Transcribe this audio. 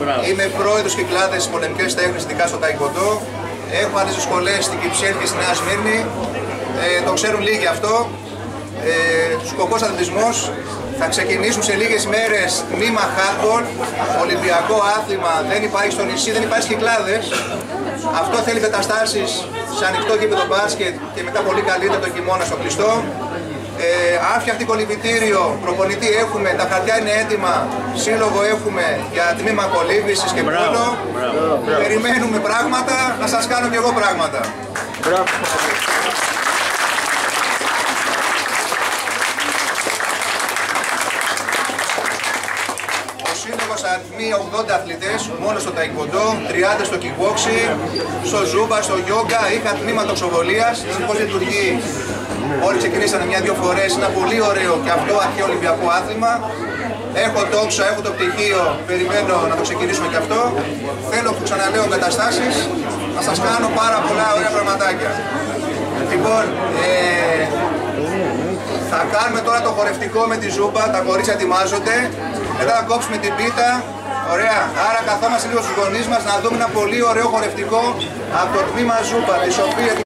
Είμαι πρόεδρος κυκλάδες στις πολεμικές τέχνες, ειδικά στο Ταϊκοντό. Έχω άλλες σχολές στην Κυψέλη και στη Νέα Σμύρνη. Το ξέρουν λίγοι αυτό. Σκοπός αθλητισμός. Θα ξεκινήσουν σε λίγες μέρες τμήμα handball, ολυμπιακό άθλημα. Δεν υπάρχει στο νησί, δεν υπάρχει στις Κυκλάδες. Αυτό θέλει καταστάσεις σε ανοιχτό γήπεδο μπάσκετ και μετά πολύ καλύτερα το χειμώνα στο κλειστό. Άφιαχτη κολυμβητήριο, προπονητή έχουμε, τα χαρτιά είναι έτοιμα, σύλλογο έχουμε για τμήμα κολύμβησης και πόλο. Περιμένουμε πράγματα, να σας κάνω κι εγώ πράγματα. Ο σύλλογος αριθμεί 80 αθλητές, μόνο στο Ταϊκοντό, 30 στο kickboxing, στο ζούμπα, στο γιόγκα, είχα τμήμα τοξοβολίας, συνεχώς λειτουργεί. Όλοι ξεκινήσανε μια-δυο φορές, ένα πολύ ωραίο και αυτό αρχαίο Ολυμπιακό άθλημα. Έχω τόξο, έχω το πτυχίο, περιμένω να το ξεκινήσουμε και αυτό. Θέλω, που ξαναλέω, εγκαταστάσεις, να σας κάνω πάρα πολλά ωραία πραγματάκια. Λοιπόν, θα κάνουμε τώρα το χορευτικό με τη ζούμπα, τα κορίτσια ετοιμάζονται. Μετά θα κόψουμε την πίτα. Ωραία, άρα καθόμαστε λίγο στους γονείς μας να δούμε ένα πολύ ωραίο χορευτικό από το τμήμα ζούμπα, τη Σοφία.